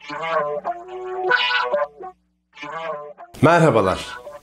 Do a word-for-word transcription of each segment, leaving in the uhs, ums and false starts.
Merhabalar.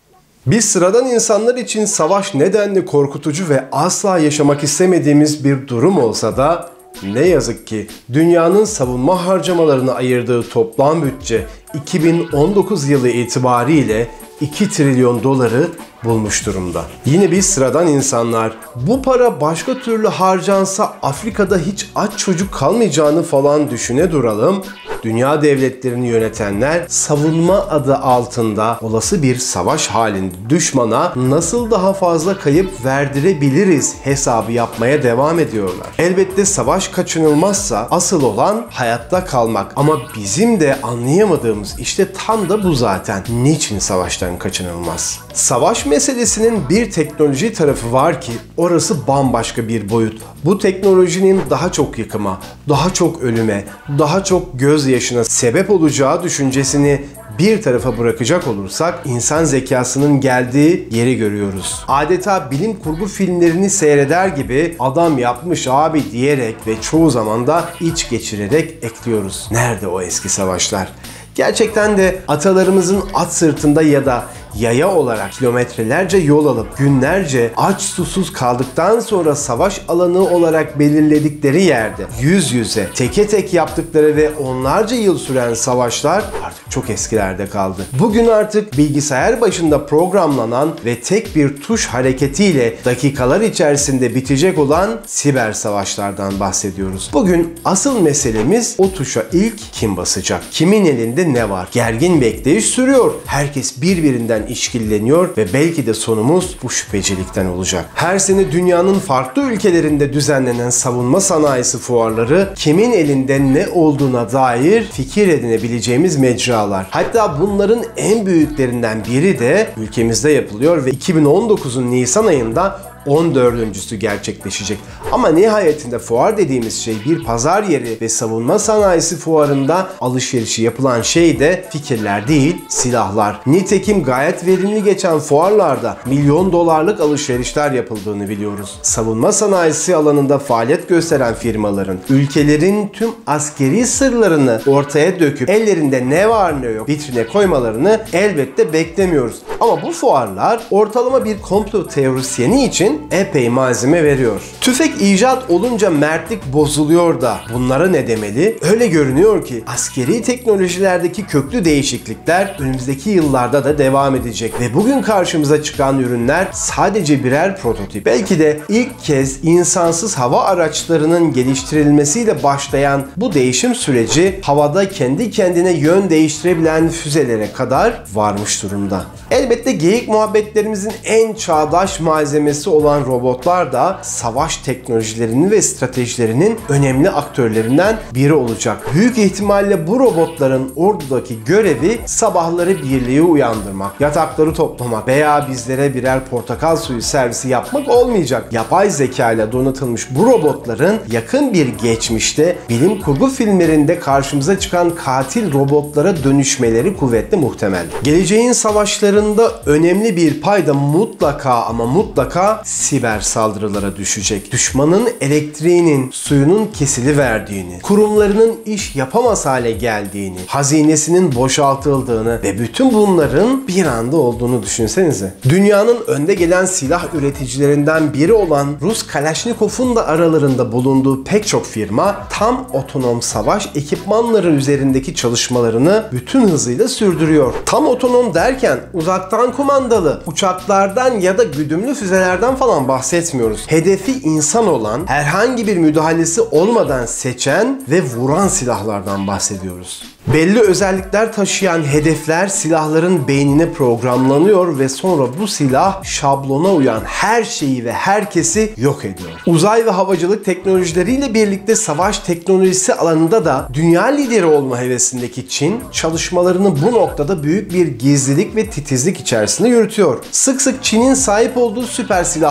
Biz sıradan insanlar için savaş nedenli korkutucu ve asla yaşamak istemediğimiz bir durum olsa da ne yazık ki dünyanın savunma harcamalarına ayırdığı toplam bütçe iki bin on dokuz yılı itibariyle iki trilyon doları bulmuş durumda. Yine biz sıradan insanlar bu para başka türlü harcansa Afrika'da hiç aç çocuk kalmayacağını falan düşüne duralım. Dünya devletlerini yönetenler savunma adı altında olası bir savaş halinde düşmana nasıl daha fazla kayıp verdirebiliriz hesabı yapmaya devam ediyorlar. Elbette savaş kaçınılmazsa asıl olan hayatta kalmak. Ama bizim de anlayamadığımız işte tam da bu zaten. Niçin savaştan kaçınılmaz? Savaş meselesinin bir teknoloji tarafı var ki orası bambaşka bir boyut. Bu teknolojinin daha çok yıkıma, daha çok ölüme, daha çok gözyaşına sebep olacağı düşüncesini bir tarafa bırakacak olursak insan zekasının geldiği yeri görüyoruz. Adeta bilim kurgu filmlerini seyreder gibi adam yapmış abi diyerek ve çoğu zaman da iç geçirerek ekliyoruz. Nerede o eski savaşlar? Gerçekten de atalarımızın at sırtında ya da yaya olarak kilometrelerce yol alıp günlerce aç susuz kaldıktan sonra savaş alanı olarak belirledikleri yerde yüz yüze teke tek yaptıkları ve onlarca yıl süren savaşlar artık çok eskilerde kaldı. Bugün artık bilgisayar başında programlanan ve tek bir tuş hareketiyle dakikalar içerisinde bitecek olan siber savaşlardan bahsediyoruz. Bugün asıl meselemiz o tuşa ilk kim basacak? Kimin elinde ne var? Gergin bekleyiş sürüyor. Herkes birbirinden işkilleniyor ve belki de sonumuz bu şüphecilikten olacak. Her sene dünyanın farklı ülkelerinde düzenlenen savunma sanayisi fuarları kimin elinde ne olduğuna dair fikir edinebileceğimiz mecralar. Hatta bunların en büyüklerinden biri de ülkemizde yapılıyor ve iki bin on dokuzun Nisan ayında on dördüncüsü gerçekleşecek. Ama nihayetinde fuar dediğimiz şey bir pazar yeri ve savunma sanayisi fuarında alışverişi yapılan şey de fikirler değil, silahlar. Nitekim gayet verimli geçen fuarlarda milyon dolarlık alışverişler yapıldığını biliyoruz. Savunma sanayisi alanında faaliyet gösteren firmaların ülkelerin tüm askeri sırlarını ortaya döküp ellerinde ne var ne yok vitrine koymalarını elbette beklemiyoruz. Ama bu fuarlar ortalama bir komplo teorisyeni için epey malzeme veriyor. Tüfek icat olunca mertlik bozuluyor da bunlara ne demeli? Öyle görünüyor ki askeri teknolojilerdeki köklü değişiklikler önümüzdeki yıllarda da devam edecek ve bugün karşımıza çıkan ürünler sadece birer prototip. Belki de ilk kez insansız hava araçlarının geliştirilmesiyle başlayan bu değişim süreci havada kendi kendine yön değiştirebilen füzelere kadar varmış durumda. Elbette geyik muhabbetlerimizin en çağdaş malzemesi olan robotlar da savaş teknolojilerinin ve stratejilerinin önemli aktörlerinden biri olacak. Büyük ihtimalle bu robotların ordudaki görevi sabahları birliği uyandırmak, yatakları toplamak veya bizlere birer portakal suyu servisi yapmak olmayacak. Yapay zeka ile donatılmış bu robotların yakın bir geçmişte bilim kurgu filmlerinde karşımıza çıkan katil robotlara dönüşmeleri kuvvetli muhtemel. Geleceğin savaşlarında önemli bir payda mutlaka ama mutlaka siber saldırılara düşecek. Düşmanın elektriğinin, suyunun kesiliverdiğini, kurumlarının iş yapamaz hale geldiğini, hazinesinin boşaltıldığını ve bütün bunların bir anda olduğunu düşünsenize. Dünyanın önde gelen silah üreticilerinden biri olan Rus Kalashnikov'un da aralarında bulunduğu pek çok firma tam otonom savaş ekipmanları üzerindeki çalışmalarını bütün hızıyla sürdürüyor. Tam otonom derken uzaktan kumandalı uçaklardan ya da güdümlü füzelerden falan bahsetmiyoruz. Hedefi insan olan, herhangi bir müdahalesi olmadan seçen ve vuran silahlardan bahsediyoruz. Belli özellikler taşıyan hedefler silahların beynine programlanıyor ve sonra bu silah şablona uyan her şeyi ve herkesi yok ediyor. Uzay ve havacılık teknolojileriyle birlikte savaş teknolojisi alanında da dünya lideri olma hevesindeki Çin çalışmalarını bu noktada büyük bir gizlilik ve titizlik içerisinde yürütüyor. Sık sık Çin'in sahip olduğu süper silah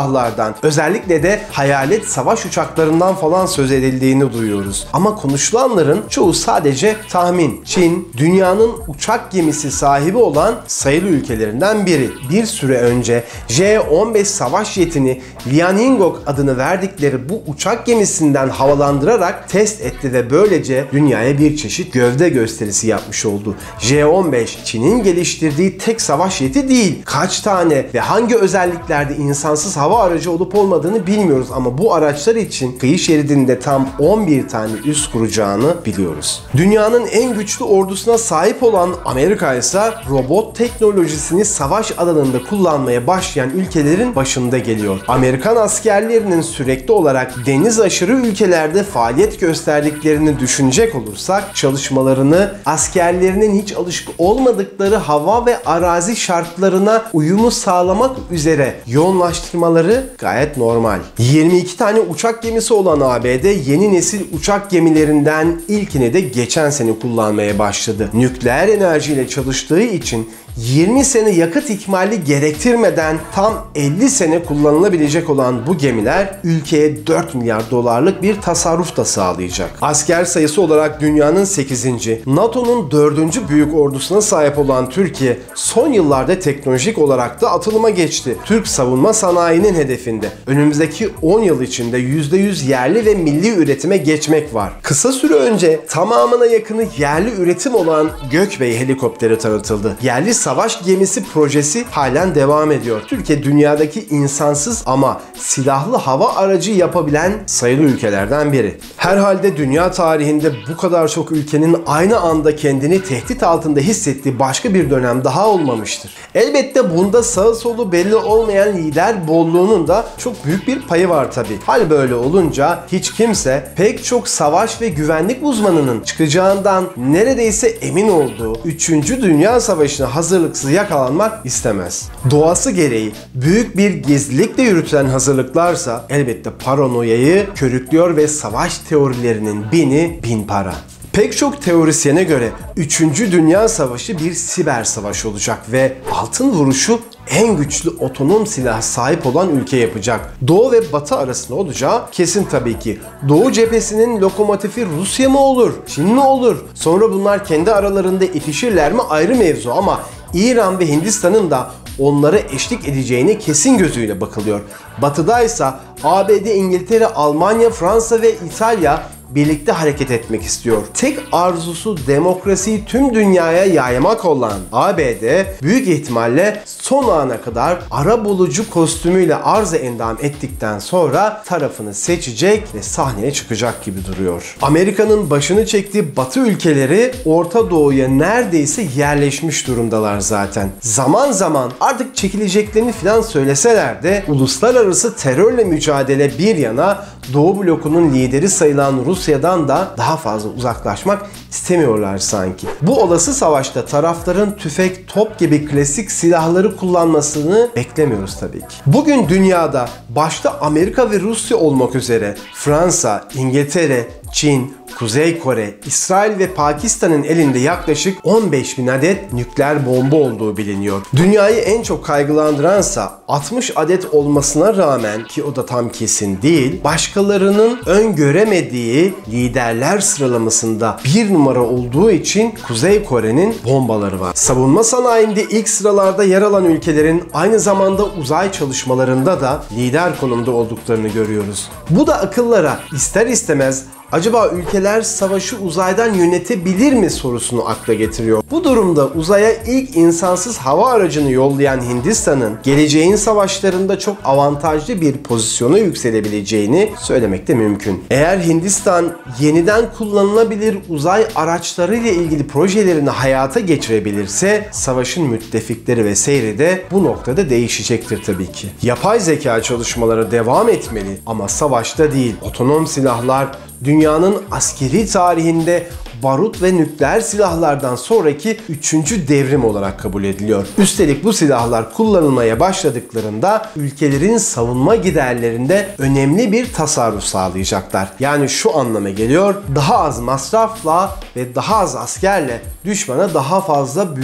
silahlardan, özellikle de hayalet savaş uçaklarından falan söz edildiğini duyuyoruz. Ama konuşulanların çoğu sadece tahmin. Çin, dünyanın uçak gemisi sahibi olan sayılı ülkelerinden biri. Bir süre önce J on beş savaş jetini Liaoning adını verdikleri bu uçak gemisinden havalandırarak test etti ve böylece dünyaya bir çeşit gövde gösterisi yapmış oldu. J on beş, Çin'in geliştirdiği tek savaş jeti değil. Kaç tane ve hangi özelliklerde insansız hava aracı olup olmadığını bilmiyoruz ama bu araçlar için kıyı şeridinde tam on bir tane üs kuracağını biliyoruz. Dünyanın en güçlü ordusuna sahip olan Amerika ise robot teknolojisini savaş alanında kullanmaya başlayan ülkelerin başında geliyor. Amerikan askerlerinin sürekli olarak deniz aşırı ülkelerde faaliyet gösterdiklerini düşünecek olursak çalışmalarını askerlerinin hiç alışık olmadıkları hava ve arazi şartlarına uyumu sağlamak üzere yoğunlaştırmaları gayet normal. yirmi iki tane uçak gemisi olan A B D yeni nesil uçak gemilerinden ilkini de geçen sene kullanmaya başladı. Nükleer enerjiyle çalıştığı için yirmi sene yakıt ikmali gerektirmeden tam elli sene kullanılabilecek olan bu gemiler ülkeye dört milyar dolarlık bir tasarruf da sağlayacak. Asker sayısı olarak dünyanın sekizinci, NATO'nun dördüncü büyük ordusuna sahip olan Türkiye son yıllarda teknolojik olarak da atılıma geçti. Türk savunma sanayinin hedefinde önümüzdeki on yıl içinde yüzde yüz yerli ve milli üretime geçmek var. Kısa süre önce tamamına yakını yerli üretim olan Gökbey helikopteri tanıtıldı. Yerli savaş gemisi projesi halen devam ediyor. Türkiye dünyadaki insansız ama silahlı hava aracı yapabilen sayılı ülkelerden biri. Herhalde dünya tarihinde bu kadar çok ülkenin aynı anda kendini tehdit altında hissettiği başka bir dönem daha olmamıştır. Elbette bunda sağı solu belli olmayan lider bolluğunun da çok büyük bir payı var tabii. Hal böyle olunca hiç kimse pek çok savaş ve güvenlik uzmanının çıkacağından neredeyse emin olduğu üçüncü. Dünya Savaşı'na hazırlıksız yakalanmak istemez. Doğası gereği büyük bir gizlilikle yürütülen hazırlıklarsa elbette paranoyayı körüklüyor ve savaş teorilerinin bini bin para. Pek çok teorisyene göre üçüncü. Dünya Savaşı bir siber savaş olacak ve altın vuruşu en güçlü otonom silah sahip olan ülke yapacak. Doğu ve Batı arasında olacağı kesin tabii ki. Doğu cephesinin lokomotifi Rusya mı olur, Çin mi olur? Sonra bunlar kendi aralarında itişirler mi ayrı mevzu ama İran ve Hindistan'ın da onlara eşlik edeceğine kesin gözüyle bakılıyor. Batı'daysa A B D, İngiltere, Almanya, Fransa ve İtalya birlikte hareket etmek istiyor. Tek arzusu demokrasiyi tüm dünyaya yaymak olan A B D büyük ihtimalle son ana kadar arabulucu kostümüyle arz-ı endam ettikten sonra tarafını seçecek ve sahneye çıkacak gibi duruyor. Amerika'nın başını çektiği Batı ülkeleri Orta Doğu'ya neredeyse yerleşmiş durumdalar zaten. Zaman zaman artık çekileceklerini falan söyleseler de uluslararası terörle mücadele bir yana Doğu blokunun lideri sayılan Rusya'dan da daha fazla uzaklaşmak istemiyorlar sanki. Bu olası savaşta tarafların tüfek, top gibi klasik silahları kullanmasını beklemiyoruz tabii ki. Bugün dünyada başta Amerika ve Rusya olmak üzere Fransa, İngiltere, Çin, Kuzey Kore, İsrail ve Pakistan'ın elinde yaklaşık on beş bin adet nükleer bomba olduğu biliniyor. Dünyayı en çok kaygılandıransa altmış adet olmasına rağmen, ki o da tam kesin değil, başkalarının öngöremediği liderler sıralamasında bir numara olduğu için Kuzey Kore'nin bombaları var. Savunma sanayinde ilk sıralarda yer alan ülkelerin aynı zamanda uzay çalışmalarında da lider konumda olduklarını görüyoruz. Bu da akıllara ister istemez acaba ülkeler savaşı uzaydan yönetebilir mi sorusunu akla getiriyor. Bu durumda uzaya ilk insansız hava aracını yollayan Hindistan'ın geleceğin savaşlarında çok avantajlı bir pozisyona yükselebileceğini söylemek de mümkün. Eğer Hindistan yeniden kullanılabilir uzay araçları ile ilgili projelerini hayata geçirebilirse savaşın müttefikleri ve seyri de bu noktada değişecektir tabii ki. Yapay zeka çalışmaları devam etmeli ama savaşta değil. Otonom silahlar dünyanın askeri tarihinde barut ve nükleer silahlardan sonraki üçüncü devrim olarak kabul ediliyor. Üstelik bu silahlar kullanılmaya başladıklarında ülkelerin savunma giderlerinde önemli bir tasarruf sağlayacaklar. Yani şu anlama geliyor, daha az masrafla ve daha az askerle düşmana daha fazla büyük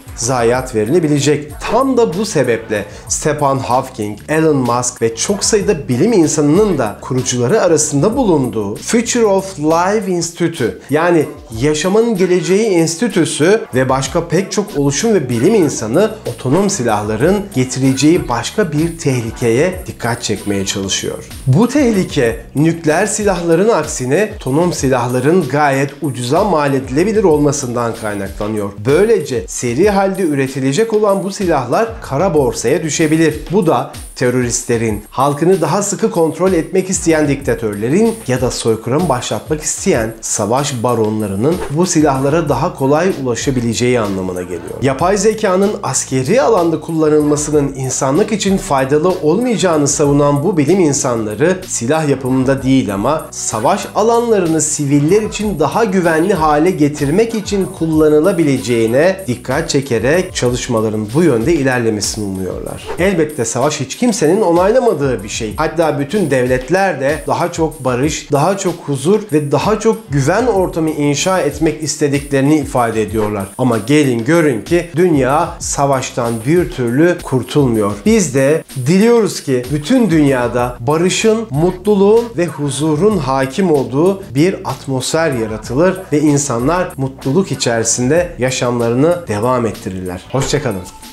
zayiat verilebilecek. Tam da bu sebeple Stephen Hawking, Elon Musk ve çok sayıda bilim insanının da kurucuları arasında bulunduğu Future of Life Institute, yani Yaşamın Geleceği Enstitüsü ve başka pek çok oluşum ve bilim insanı otonom silahların getireceği başka bir tehlikeye dikkat çekmeye çalışıyor. Bu tehlike nükleer silahların aksine otonom silahların gayet ucuza mal edilebilir olmasından kaynaklanıyor. Böylece seri halde üretilecek olan bu silahlar kara borsaya düşebilir. Bu da teröristlerin, halkını daha sıkı kontrol etmek isteyen diktatörlerin ya da soykırım başlatmak isteyen savaş baronlarının bu silahlara daha kolay ulaşabileceği anlamına geliyor. Yapay zekanın askeri alanda kullanılmasının insanlık için faydalı olmayacağını savunan bu bilim insanları silah yapımında değil ama savaş alanlarını siviller için daha güvenli hale getirmek için kullanılabileceğine dikkat çekerek çalışmaların bu yönde ilerlemesini umuyorlar. Elbette savaş hiç kimsenin onaylamadığı bir şey. Hatta bütün devletler de daha çok barış, daha çok huzur ve daha çok güven ortamı inşa etmek istediklerini ifade ediyorlar. Ama gelin görün ki dünya savaştan bir türlü kurtulmuyor. Biz de diliyoruz ki bütün dünyada barışın, mutluluğun ve huzurun hakim olduğu bir atmosfer yaratılır ve insanlar mutluluk içerisinde yaşamlarını devam ettirirler. Hoşça kalın.